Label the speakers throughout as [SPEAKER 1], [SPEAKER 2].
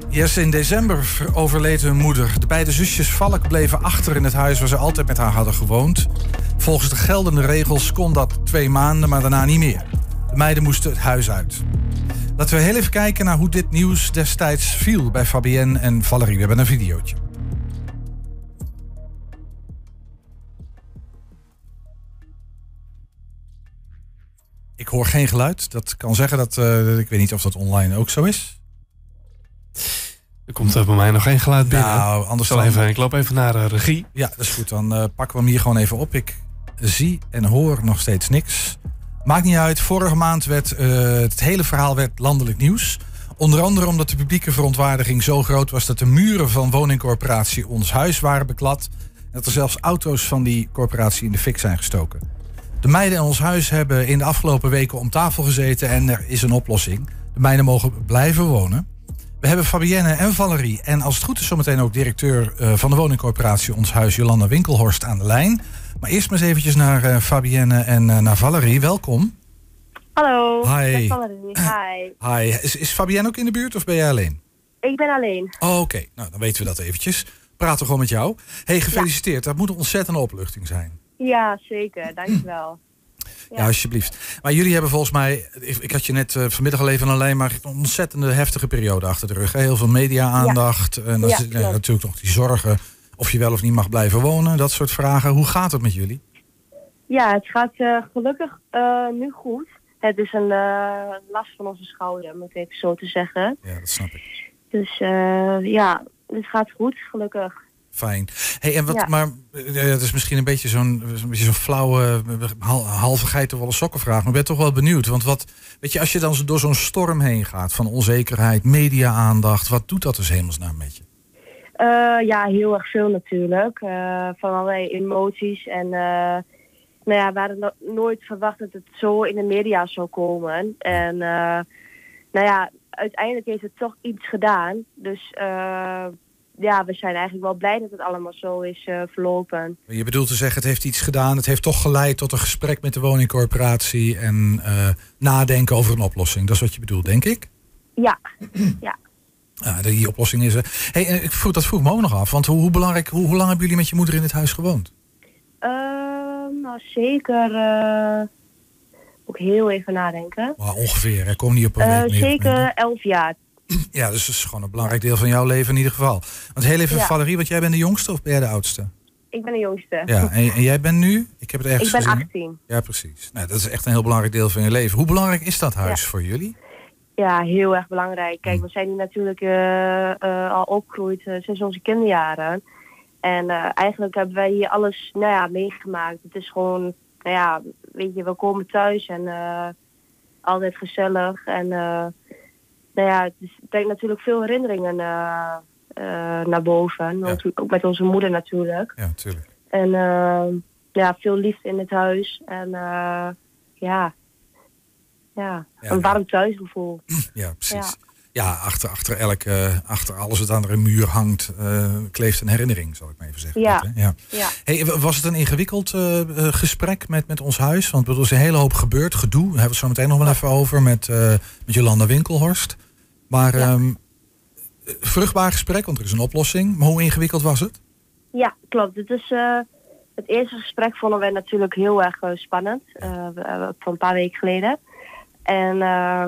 [SPEAKER 1] Yes, in december overleed hun moeder. De beide zusjes Valk bleven achter in het huis waar ze altijd met haar hadden gewoond. Volgens de geldende regels kon dat 2 maanden, maar daarna niet meer. De meiden moesten het huis uit. Laten we heel even kijken naar hoe dit nieuws destijds viel bij Fabienne en Valerie. We hebben een videootje. Ik hoor geen geluid. Dat kan zeggen dat... ik weet niet of dat online ook zo is.
[SPEAKER 2] Er komt er bij mij nog geen geluid binnen.
[SPEAKER 1] Nou, anders dan...
[SPEAKER 2] Ik loop even naar de regie.
[SPEAKER 1] Ja, dat is goed. Dan pakken we hem hier gewoon even op. Ik zie en hoor nog steeds niks. Maakt niet uit. Vorige maand werd het hele verhaal werd landelijk nieuws. Onder andere omdat de publieke verontwaardiging zo groot was dat de muren van woningcorporatie Ons Huis waren beklad. En dat er zelfs auto's van die corporatie in de fik zijn gestoken. De meiden in Ons Huis hebben in de afgelopen weken om tafel gezeten en er is een oplossing. De meiden mogen blijven wonen. We hebben Fabienne en Valerie en als het goed is zometeen ook directeur van de woningcorporatie Ons Huis, Jolanda Winkelhorst, aan de lijn. Maar eerst maar eens eventjes naar Fabienne en naar Valerie. Welkom.
[SPEAKER 3] Hallo,
[SPEAKER 1] Hi.
[SPEAKER 3] Valerie. Hi.
[SPEAKER 1] Hi. Is Fabienne ook in de buurt of ben jij alleen?
[SPEAKER 3] Ik ben alleen.
[SPEAKER 1] Oh, oké. Nou, dan weten we dat eventjes. Praten we gewoon met jou. Hey, gefeliciteerd. Dat moet een ontzettende opluchting zijn.
[SPEAKER 3] Ja, zeker. Dankjewel.
[SPEAKER 1] Ja, alsjeblieft. Maar jullie hebben volgens mij, ik had je net vanmiddag al even aan de lijn, maar een ontzettende heftige periode achter de rug. Hè? Heel veel media-aandacht. Ja. En natuurlijk nog die zorgen of je wel of niet mag blijven wonen. Dat soort vragen. Hoe gaat het met jullie?
[SPEAKER 3] Ja, het gaat gelukkig nu goed. Het is een last van onze schouder, moet ik even zo te zeggen.
[SPEAKER 1] Ja, dat snap ik.
[SPEAKER 3] Dus het gaat goed, gelukkig.
[SPEAKER 1] Fijn. Hey, en wat, maar het is misschien een beetje zo'n flauwe, halve geitenwolle sokkenvraag, maar ik ben toch wel benieuwd. Want wat, weet je, als je dan door zo'n storm heen gaat van onzekerheid, media-aandacht, wat doet dat dus hemelsnaam met je?
[SPEAKER 3] Ja, heel erg veel natuurlijk. Van allerlei emoties. En we hadden nooit verwacht dat het zo in de media zou komen. En uiteindelijk heeft het toch iets gedaan. Dus we zijn eigenlijk wel blij dat het allemaal zo is verlopen.
[SPEAKER 1] Je bedoelt te zeggen, het heeft iets gedaan. Het heeft toch geleid tot een gesprek met de woningcorporatie en nadenken over een oplossing. Dat is wat je bedoelt, denk ik?
[SPEAKER 3] Ja, ja.
[SPEAKER 1] Ja, die oplossing is er. Hey, dat vroeg me ook nog af. Want hoe lang hebben jullie met je moeder in dit huis gewoond?
[SPEAKER 3] Zeker... ook heel even nadenken.
[SPEAKER 1] Ongeveer, hè? Kom niet op een week.
[SPEAKER 3] Zeker 11 jaar.
[SPEAKER 1] Ja, dus dat is gewoon een belangrijk deel van jouw leven in ieder geval. Want heel even, Valerie, want jij bent de jongste of ben jij de oudste?
[SPEAKER 3] Ik ben de jongste.
[SPEAKER 1] Ja, en jij bent nu? Ik heb het ergens
[SPEAKER 3] gezien. Ik ben
[SPEAKER 1] gezien.
[SPEAKER 3] 18.
[SPEAKER 1] Ja, precies. Nou, dat is echt een heel belangrijk deel van je leven. Hoe belangrijk is dat huis voor jullie?
[SPEAKER 3] Ja, heel erg belangrijk. Kijk, we zijn hier natuurlijk al opgegroeid sinds onze kinderjaren. En eigenlijk hebben wij hier alles meegemaakt. Het is gewoon, weet je, we komen thuis en altijd gezellig. En het brengt natuurlijk veel herinneringen naar boven.
[SPEAKER 1] Ja.
[SPEAKER 3] Ook met onze moeder natuurlijk.
[SPEAKER 1] Ja, natuurlijk.
[SPEAKER 3] En veel liefde in het huis. En een warm thuisgevoel.
[SPEAKER 1] Ja, precies. Ja, achter alles wat aan de muur hangt, kleeft een herinnering, zal ik maar even zeggen.
[SPEAKER 3] Ja.
[SPEAKER 1] Dat, hè? Ja. Hey, was het een ingewikkeld gesprek met ons huis? Want er is een hele hoop gebeurd, gedoe. Daar hebben we het zo meteen nog wel even over met Jolanda Winkelhorst. Maar vruchtbaar gesprek, want er is een oplossing. Maar hoe ingewikkeld was het? Ja,
[SPEAKER 3] klopt. Het is... Het eerste gesprek vonden wij natuurlijk heel erg spannend. Van een paar weken geleden. En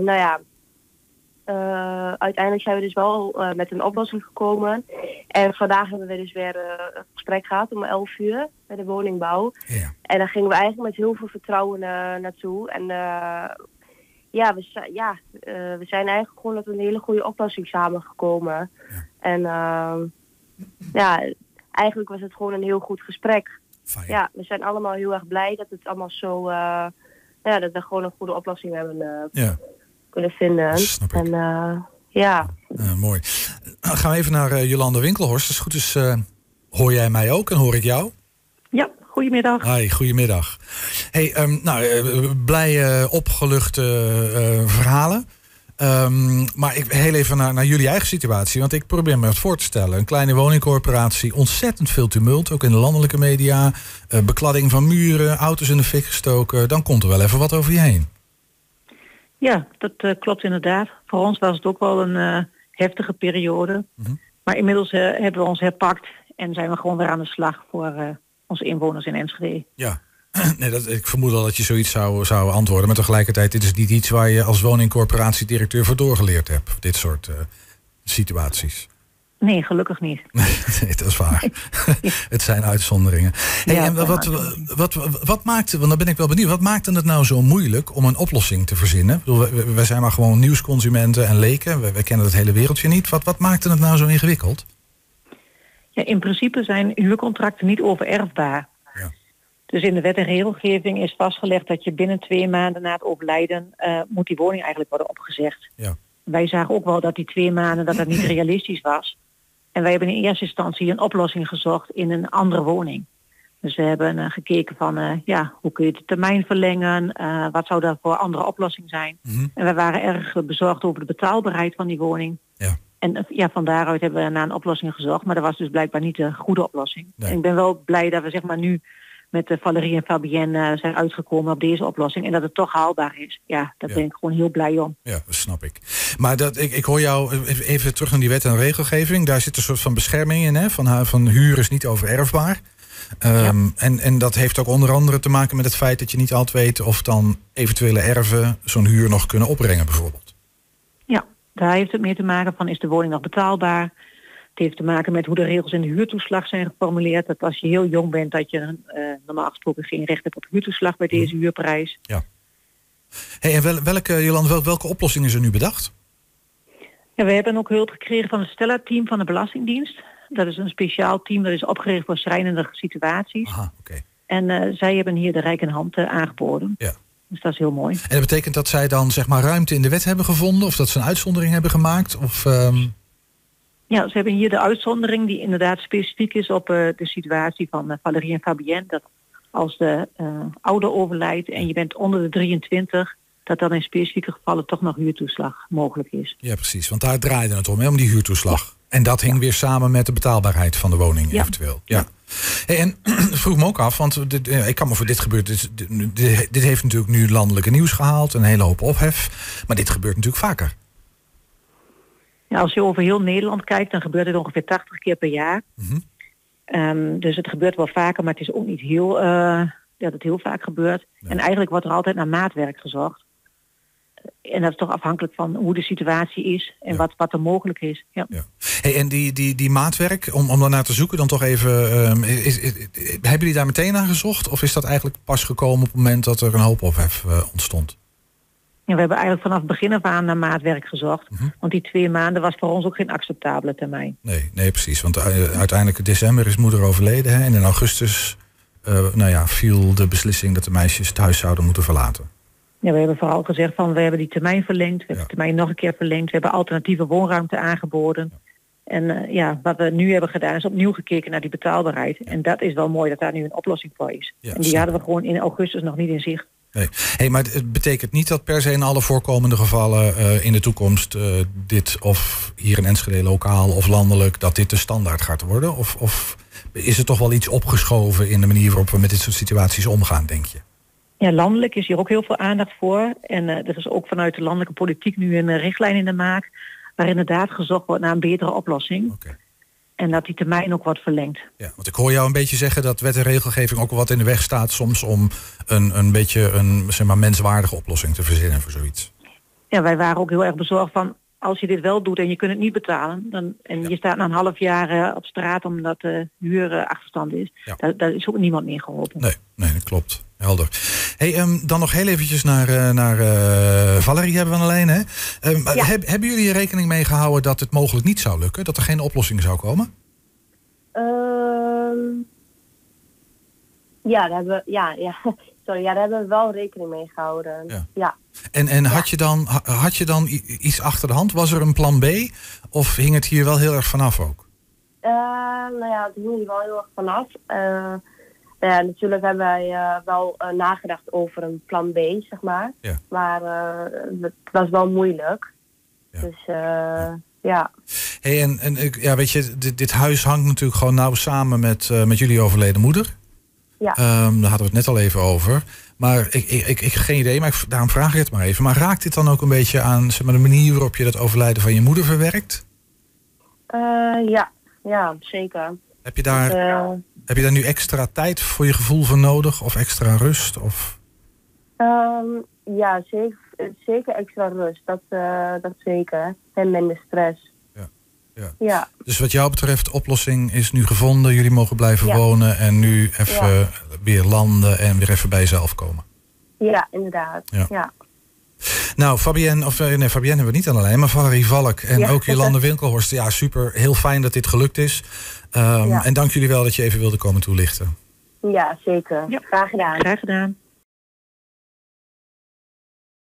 [SPEAKER 3] uiteindelijk zijn we dus wel met een oplossing gekomen. En vandaag hebben we dus weer een gesprek gehad om 11 uur bij de woningbouw. Ja. En daar gingen we eigenlijk met heel veel vertrouwen naartoe. En we zijn eigenlijk gewoon tot een hele goede oplossing samengekomen. Ja. En eigenlijk was het gewoon een heel goed gesprek. Fijn. Ja, we zijn allemaal heel erg blij dat het allemaal zo... dat we gewoon een goede oplossing hebben kunnen vinden.
[SPEAKER 1] Snap ik.
[SPEAKER 3] En
[SPEAKER 1] mooi. Dan gaan we even naar Jolanda Winkelhorst. Als het goed is, hoor jij mij ook en hoor ik jou?
[SPEAKER 4] Ja, goedemiddag.
[SPEAKER 1] Hi, goedemiddag. Hey, blij opgeluchte verhalen. Maar heel even naar jullie eigen situatie. Want ik probeer me het voor te stellen. Een kleine woningcorporatie, ontzettend veel tumult. Ook in de landelijke media. Bekladding van muren, auto's in de fik gestoken. Dan komt er wel even wat over je heen.
[SPEAKER 4] Ja, dat klopt inderdaad. Voor ons was het ook wel een heftige periode. Maar inmiddels hebben we ons herpakt en zijn we gewoon weer aan de slag voor onze inwoners in Enschede.
[SPEAKER 1] Ja, nee, ik vermoed al dat je zoiets zou antwoorden. Maar tegelijkertijd, dit is niet iets waar je als woningcorporatiedirecteur voor doorgeleerd hebt. Dit soort situaties.
[SPEAKER 4] Nee, gelukkig niet.
[SPEAKER 1] Nee, dat is waar. Het zijn uitzonderingen. Hey,
[SPEAKER 4] Ja,
[SPEAKER 1] en wat maakte, want dan ben ik wel benieuwd, wat maakte het nou zo moeilijk om een oplossing te verzinnen? Ik bedoel, wij zijn maar gewoon nieuwsconsumenten en leken. We kennen het hele wereldje niet. Wat maakte het nou zo ingewikkeld?
[SPEAKER 4] Ja, in principe zijn huurcontracten niet overerfbaar.
[SPEAKER 1] Ja.
[SPEAKER 4] Dus in de wet en regelgeving is vastgelegd dat je binnen 2 maanden na het overlijden moet die woning eigenlijk worden opgezegd.
[SPEAKER 1] Ja.
[SPEAKER 4] Wij zagen ook wel dat die 2 maanden dat niet realistisch was. En wij hebben in eerste instantie een oplossing gezocht in een andere woning. Dus we hebben gekeken van hoe kun je de termijn verlengen? Wat zou daar voor andere oplossing zijn? En we waren erg bezorgd over de betaalbaarheid van die woning.
[SPEAKER 1] Ja.
[SPEAKER 4] En van daaruit hebben we naar een oplossing gezocht. Maar dat was dus blijkbaar niet de goede oplossing.
[SPEAKER 1] Nee.
[SPEAKER 4] En ik ben wel blij dat we zeg maar nu met Valerie en Fabienne zijn uitgekomen op deze oplossing. En dat het toch haalbaar is. Ja, daar ben ik gewoon heel blij om.
[SPEAKER 1] Ja, dat snap ik. Maar ik hoor jou even terug naar die wet en regelgeving. Daar zit een soort van bescherming in, hè? Van huur is niet overerfbaar. En dat heeft ook onder andere te maken met het feit dat je niet altijd weet of dan eventuele erven zo'n huur nog kunnen opbrengen bijvoorbeeld. Ja,
[SPEAKER 4] daar heeft het mee te maken van is de woning nog betaalbaar. Het heeft te maken met hoe de regels in de huurtoeslag zijn geformuleerd. Dat als je heel jong bent dat je normaal gesproken geen recht hebt op huurtoeslag bij deze huurprijs. Ja.
[SPEAKER 1] Hey, en welke oplossing is er nu bedacht?
[SPEAKER 4] Ja, we hebben ook hulp gekregen van het Stella-team van de Belastingdienst. Dat is een speciaal team dat is opgericht voor schrijnende situaties.
[SPEAKER 1] Aha, okay.
[SPEAKER 4] En zij hebben hier de rijk en hand aangeboden. Ja. Dus dat is heel mooi.
[SPEAKER 1] En dat betekent dat zij dan zeg maar ruimte in de wet hebben gevonden? Of dat ze een uitzondering hebben gemaakt? Of,
[SPEAKER 4] Ja, ze hebben hier de uitzondering die inderdaad specifiek is op de situatie van Valerie en Fabienne. Dat als de ouder overlijdt en je bent onder de 23... dat dan in specifieke gevallen toch nog huurtoeslag mogelijk is.
[SPEAKER 1] Ja, precies. Want daar draaide het om, hè, om die huurtoeslag. Ja. En dat hing weer samen met de betaalbaarheid van de woning eventueel. Ja. Hey, en vroeg me ook af, want ik kan me voor dit gebeurt. Dit heeft natuurlijk nu landelijke nieuws gehaald. Een hele hoop ophef. Maar dit gebeurt natuurlijk vaker.
[SPEAKER 4] Ja, als je over heel Nederland kijkt, dan gebeurt het ongeveer 80 keer per jaar. Dus het gebeurt wel vaker, maar het is ook niet heel... dat het heel vaak gebeurt. Nee. En eigenlijk wordt er altijd naar maatwerk gezocht. En dat is toch afhankelijk van hoe de situatie is en wat er mogelijk is. Ja. Ja.
[SPEAKER 1] Hey, en die maatwerk, om daarnaar te zoeken, dan toch even... hebben jullie daar meteen naar gezocht? Of is dat eigenlijk pas gekomen op het moment dat er een hoop ophef ontstond?
[SPEAKER 4] Ja, we hebben eigenlijk vanaf het begin af aan naar maatwerk gezocht. Want die 2 maanden was voor ons ook geen acceptabele termijn. Nee,
[SPEAKER 1] precies. Want uiteindelijk in december is moeder overleden. Hè? En in augustus viel de beslissing dat de meisjes het huis zouden moeten verlaten.
[SPEAKER 4] Ja, we hebben vooral gezegd van we hebben die termijn verlengd. We hebben de termijn nog een keer verlengd. We hebben alternatieve woonruimte aangeboden. Ja. En wat we nu hebben gedaan is opnieuw gekeken naar die betaalbaarheid. Ja. En dat is wel mooi dat daar nu een oplossing voor is. Ja, en die hadden we gewoon in augustus nog niet in zicht.
[SPEAKER 1] Nee. Hey, maar het betekent niet dat per se in alle voorkomende gevallen in de toekomst dit of hier in Enschede lokaal of landelijk dat dit de standaard gaat worden? Of is er toch wel iets opgeschoven in de manier waarop we met dit soort situaties omgaan, denk je?
[SPEAKER 4] Ja, landelijk is hier ook heel veel aandacht voor. En er is ook vanuit de landelijke politiek nu een richtlijn in de maak waar inderdaad gezocht wordt naar een betere oplossing. Okay. En dat die termijn ook wordt verlengd. Ja,
[SPEAKER 1] want ik hoor jou een beetje zeggen dat wet en regelgeving ook wat in de weg staat soms om een beetje een menswaardige oplossing te verzinnen voor zoiets.
[SPEAKER 4] Ja, wij waren ook heel erg bezorgd van als je dit wel doet en je kunt het niet betalen je staat na een half jaar op straat omdat de huur achterstand is. Ja. Daar is ook niemand meer geholpen.
[SPEAKER 1] Nee, dat klopt. Helder. Hey, dan nog heel eventjes naar Valerie hebben we aan de lijn. Hè? Hebben jullie er rekening mee gehouden dat het mogelijk niet zou lukken? Dat er geen oplossing zou komen?
[SPEAKER 3] Ja, daar hebben we wel rekening mee gehouden. Ja.
[SPEAKER 1] En had je dan iets achter de hand? Was er een plan B? Of hing het hier wel heel erg vanaf ook?
[SPEAKER 3] Het hing hier wel heel erg vanaf. Natuurlijk hebben wij wel nagedacht over een plan B, zeg maar. Ja. Maar het was wel moeilijk. Ja. Dus ja.
[SPEAKER 1] Hey, weet je, dit huis hangt natuurlijk gewoon nauw samen met jullie overleden moeder. Ja. Daar hadden we het net al even over. Maar ik heb geen idee, maar daarom vraag ik het maar even. Maar raakt dit dan ook een beetje aan zeg maar, de manier waarop je dat overlijden van je moeder verwerkt?
[SPEAKER 3] Ja, zeker.
[SPEAKER 1] Heb je daar nu extra tijd voor je gevoel voor nodig? Of extra rust? Of...
[SPEAKER 3] Ja, zeker extra rust. Dat zeker. En minder stress. Ja.
[SPEAKER 1] Dus wat jou betreft, oplossing is nu gevonden. Jullie mogen blijven wonen en nu even weer landen en weer even bij jezelf komen.
[SPEAKER 3] Ja, inderdaad. Ja.
[SPEAKER 1] Nou, Fabienne hebben we niet aan de lijn, maar Valerie Valk en ook Jolande Winkelhorst. Ja, super. Heel fijn dat dit gelukt is. En dank jullie wel dat je even wilde komen toelichten.
[SPEAKER 3] Ja, zeker. Ja. Graag gedaan.
[SPEAKER 4] Graag gedaan.